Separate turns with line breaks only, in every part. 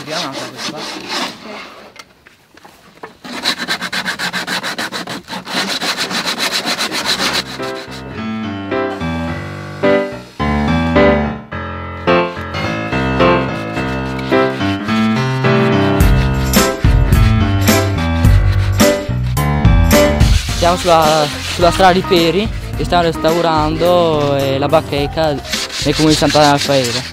Tiriamo anche questa parte. Siamo sulla strada di Peri e stiamo restaurando la bacheca nel comune di Sant'Anna Alfaera.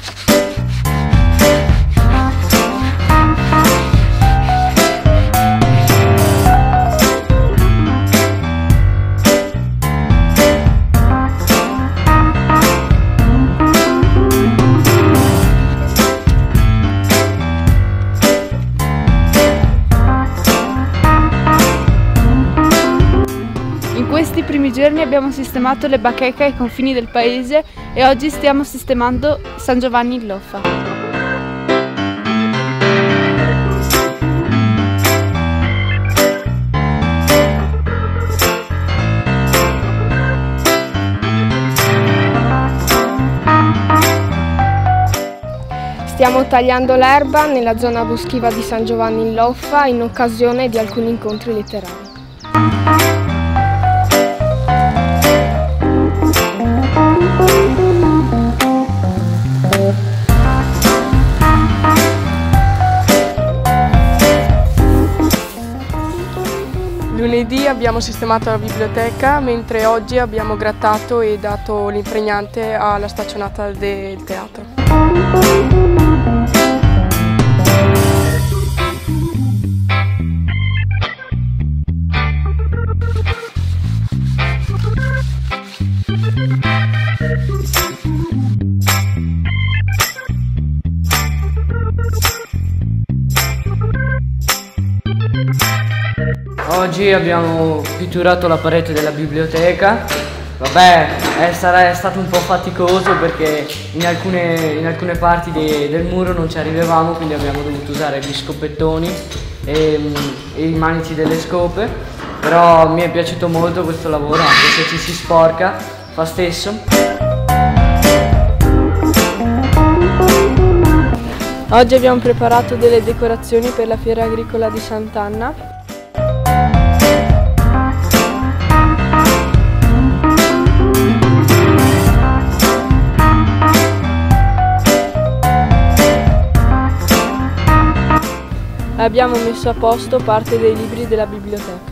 In questi primi giorni abbiamo sistemato le bacheche ai confini del paese e oggi stiamo sistemando San Giovanni in Loffa.
Stiamo tagliando l'erba nella zona boschiva di San Giovanni in Loffa in occasione di alcuni incontri letterari.
Lunedì abbiamo sistemato la biblioteca, mentre oggi abbiamo grattato e dato l'impregnante alla staccionata del teatro.
Oggi abbiamo pitturato la parete della biblioteca. Vabbè, è stato un po' faticoso perché in alcune parti del muro non ci arrivavamo, quindi abbiamo dovuto usare gli scopettoni e i manici delle scope. Però mi è piaciuto molto questo lavoro, anche se ci si sporca, fa stesso.
Oggi abbiamo preparato delle decorazioni per la fiera agricola di Sant'Anna. Abbiamo messo a posto parte dei libri della biblioteca.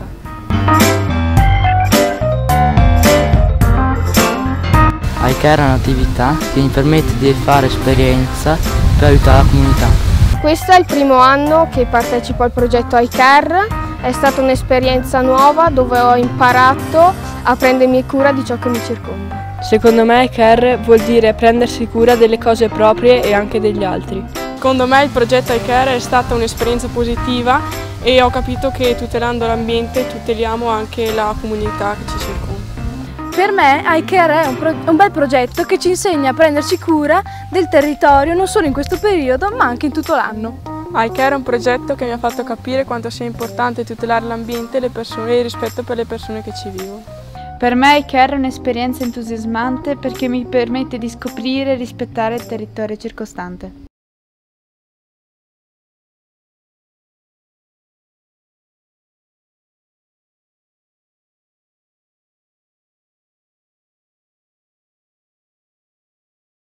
iCare è un'attività che mi permette di fare esperienza per aiutare la comunità.
Questo è il primo anno che partecipo al progetto iCare. È stata un'esperienza nuova dove ho imparato a prendermi cura di ciò che mi circonda.
Secondo me iCare vuol dire prendersi cura delle cose proprie e anche degli altri. Secondo me il progetto iCare è stata un'esperienza positiva e ho capito che tutelando l'ambiente tuteliamo anche la comunità che ci circonda.
Per me iCare è un bel progetto che ci insegna a prenderci cura del territorio non solo in questo periodo ma anche in tutto l'anno.
iCare è un progetto che mi ha fatto capire quanto sia importante tutelare l'ambiente e il rispetto per le persone che ci vivono.
Per me iCare è un'esperienza entusiasmante perché mi permette di scoprire e rispettare il territorio circostante.